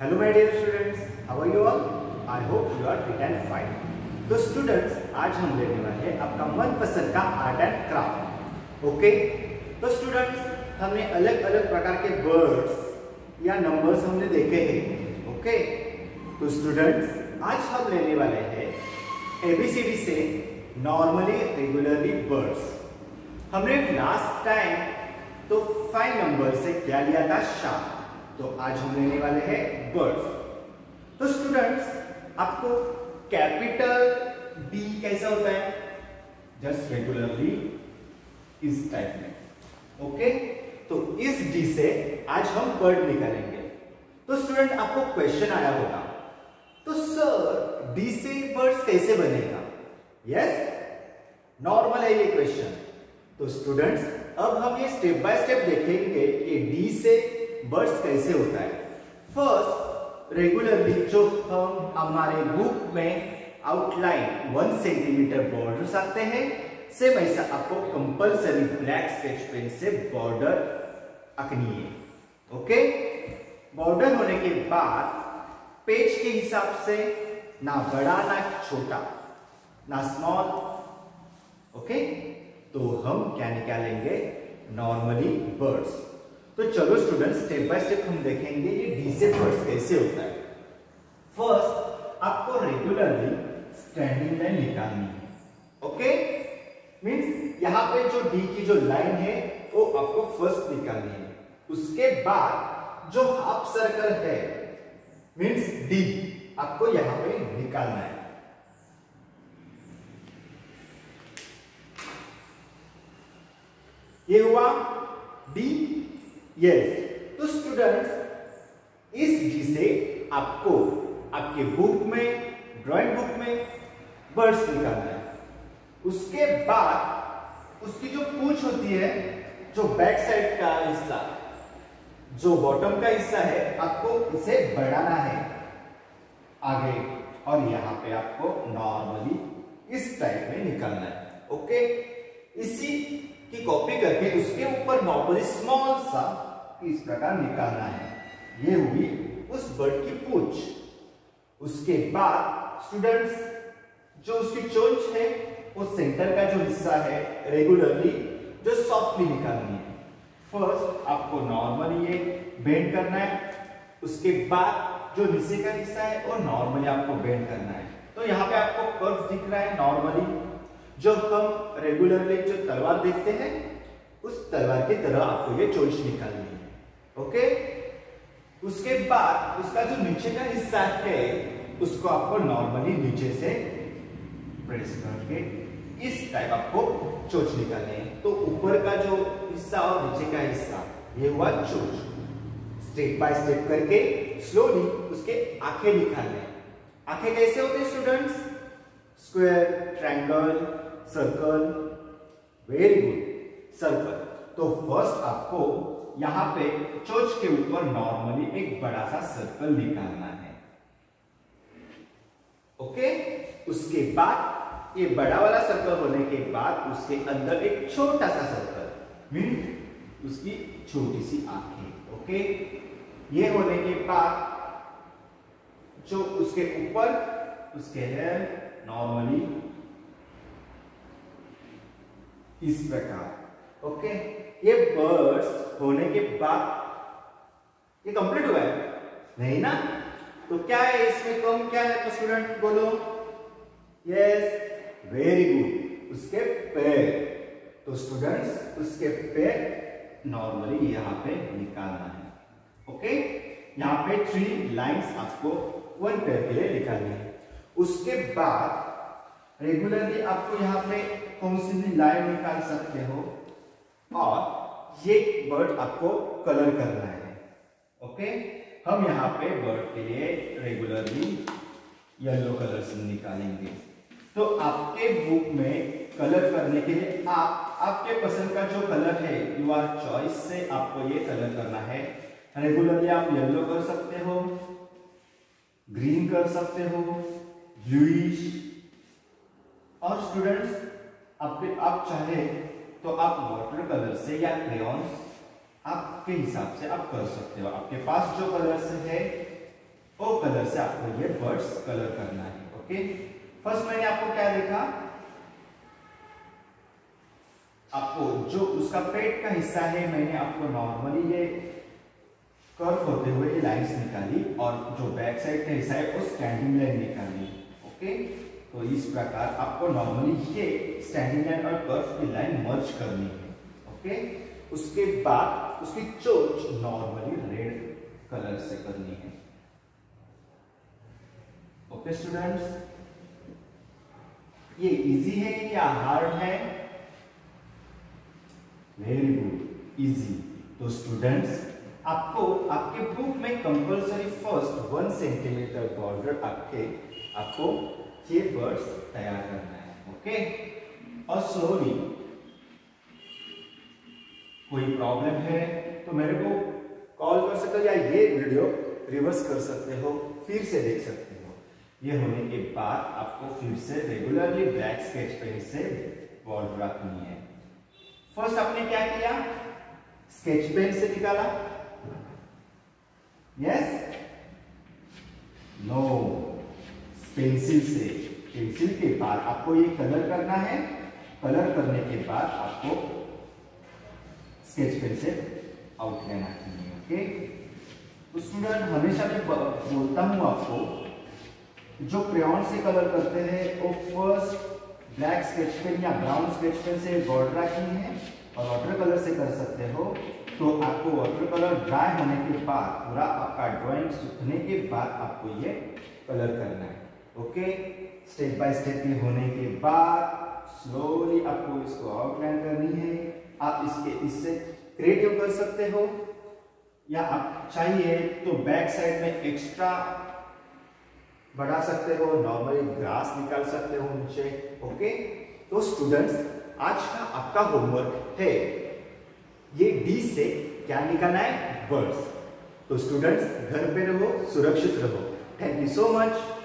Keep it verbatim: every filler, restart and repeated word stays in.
Hello my dear students, how are you all? I hope you are fit and fine. तो students, आज हम लेने वाले हैं आपका मनपसंद का आर्ट एंड क्राफ्ट। ओके, तो स्टूडेंट्स, हमने अलग अलग प्रकार के वर्ड्स या नंबर्स हमने देखे हैं। ओके, तो स्टूडेंट्स, आज हम लेने वाले हैं एबीसीडी से नॉर्मली रेगुलरली वर्ड्स। हमने लास्ट टाइम तो फाइव नंबर से क्या लिया था? शार्प। तो आज हम लेने वाले हैं वर्ड्स। तो स्टूडेंट्स, आपको कैपिटल डी कैसा होता है? जस्ट रेगुलरली इस टाइप में। ओके, तो इस डी से आज हम वर्ड निकालेंगे। तो स्टूडेंट, आपको क्वेश्चन आया होगा, तो सर डी से वर्ड्स कैसे बनेगा? यस, नॉर्मल है ये क्वेश्चन। तो स्टूडेंट्स, अब हम ये स्टेप बाय स्टेप देखेंगे कि डी से वर्ड्स कैसे होता है। फर्स्ट, रेगुलरली जो हम हमारे बुक में आउटलाइन वन सेंटीमीटर बॉर्डर आते हैं, सेम ऐसा आपको कंपल्सरी ब्लैक स्केच पेन से बॉर्डर आंकनी है। ओके, बॉर्डर होने के बाद पेज के हिसाब से ना बड़ा ना छोटा ना स्मॉल। ओके, तो हम क्या निकालेंगे? Normally words. तो चलो स्टूडेंट, स्टेप बाय स्टेप हम देखेंगे ये डी से वर्ड्स कैसे होता है। फर्स्ट, आपको रेगुलरली स्टैंडिंग लाइन निकालनी है। ओके, मींस यहां पे जो डी की जो लाइन है वो आपको फर्स्ट निकालनी है। उसके बाद जो हाफ सर्कल है मींस डी, आपको यहां पे निकालना है। ये हुआ डी। यस, तो स्टूडेंट्स, इस डी से आपको आपके बुक में, ड्राइंग बुक में वर्ड्स निकालना है। उसके बाद उसकी जो पूंछ होती है, जो बैक साइड का हिस्सा, जो बॉटम का हिस्सा है, आपको इसे बढ़ाना है आगे, और यहां पे आपको नॉर्मली इस टाइप में निकालना है। ओके, इसी की कॉपी करके उसके ऊपर नॉर्मली स्मॉल सा इस प्रकार निकालना है। ये हुई उस बर्ड की पूंछ। उसके बाद स्टूडेंट्स, जो उसकी चोंच है, वो सेंटर का जो हिस्सा है, रेगुलरली जो सॉफ्टली निकालनी है। फर्स्ट आपको नॉर्मली ये बेंड करना है। उसके बाद जो नीचे का हिस्सा है वो नॉर्मली आपको बेंड करना है। तो यहाँ पे आपको कर्व दिख रहा है। नॉर्मली जो हम रेगुलरली जो तलवार देखते हैं, उस तलवार की तरह आपको ये चोंच निकालनी है। ओके, उसके बाद उसका जो नीचे का हिस्सा है, उसको आपको नॉर्मली नीचे से प्रेस करके इस टाइप आपको चोंच निकालनी है। तो ऊपर का जो हिस्सा और नीचे का हिस्सा, ये हुआ चोंच। स्टेप बाय स्टेप करके स्लोली उसके आंखें निकालने हैं। आंखें कैसे होते हैं students? Square, triangle, circle. Very good, circle. तो फर्स्ट आपको यहां पे चोंच के ऊपर नॉर्मली एक बड़ा सा सर्कल निकालना है। ओके, उसके बाद ये बड़ा वाला सर्कल होने के बाद उसके अंदर एक छोटा सा सर्कल, मीन उसकी छोटी सी आंखें। ओके, ये होने के बाद जो उसके ऊपर उसके है नॉर्मली इस प्रकार। ओके, ये बर्ड्स होने के बाद ये कंप्लीट हुआ है नहीं ना? तो क्या है इसमें कम, क्या है? तो स्टूडेंट बोलो। यस, वेरी गुड, उसके पैर। तो स्टूडेंट्स, उसके पैर नॉर्मली यहां पे निकालना है। ओके, यहां पे थ्री लाइंस आपको वन पैर के लिए निकालनी है। उसके बाद रेगुलरली आपको यहाँ पे कौन सी भी लाइन निकाल सकते हो, और ये बर्ड आपको कलर करना है। ओके, हम यहाँ पे बर्ड के लिए रेगुलरली येलो कलर से निकालेंगे। तो आपके बुक में कलर करने के लिए आप आपके पसंद का जो कलर है, योर चॉइस से आपको ये कलर करना है। रेगुलरली आप येलो कर सकते हो, ग्रीन कर सकते हो, ब्लूइश, और स्टूडेंट्स आपके आप चाहे तो आप वाटर कलर से या क्रेयॉन्स आपके हिसाब से आप कर सकते हो। आपके पास जो कलर्स है से आपको ये बर्ड्स कलर करना है। ओके, फर्स्ट मैंने आपको क्या देखा, आपको जो उसका पेट का हिस्सा है मैंने आपको नॉर्मली ये कर्व होते हुए लाइंस निकाली और जो बैक साइड का हिस्सा है वो स्टैंडिंग लाइन निकाली। ओके, तो इस प्रकार आपको नॉर्मली ये स्टैंडिंग लाइन और कर्व की लाइन मर्ज करनी है। ओके, उसके बाद उसकी चोंच नॉर्मली रेड कलर से करनी है। ओके स्टूडेंट्स, ये इजी है या हार्ड है? Very good, easy. तो स्टूडेंट्स, आपको आपके बुक में compulsory first one centimetre border आपके आपको ये बर्ड्स तैयार करना है। ओके, और स्लोली कोई प्रॉब्लम है तो मेरे को कॉल कर सकते हो या ये वीडियो रिवर्स कर सकते हो, फिर से देख सकते हो। ये होने के बाद आपको फिर से रेगुलरली ब्लैक स्केच पेन से बॉर्डर रखनी है। फर्स्ट आपने क्या किया, स्केच पेन से निकाला, यस, नो, पेंसिल से। पेंसिल के बाद आपको ये कलर करना है, कलर करने के बाद आपको स्केच पेन से आउटलाइन आनी है। ओके, तो स्टूडेंट हमेशा मैं बोलता हूं आपको, जो क्रेयॉन से कलर करते हैं वो फर्स्ट ब्लैक स्केच पेन या ब्राउन स्केच पेन से बॉर्डर रखनी है और वाटर कलर से कर सकते हो। तो आपको वाटर कलर ड्राई होने के बाद, पूरा आपका ड्राइंग सूखने के बाद आपको ये कलर करना है। ओके, स्टेप बाय स्टेप ये होने के बाद स्लोली आपको इसको आउटलाइन करनी है। आप इसके इससे क्रिएटिव कर सकते हो या आप चाहिए तो बैक साइड में एक्स्ट्रा बढ़ा सकते हो, नॉर्मली ग्रास निकाल सकते हो नीचे। ओके, तो स्टूडेंट्स, आज का आपका होमवर्क है ये डी से क्या निकालना है, बर्ड्स। तो स्टूडेंट्स, घर पे रहो, सुरक्षित रहो। Thank you so much.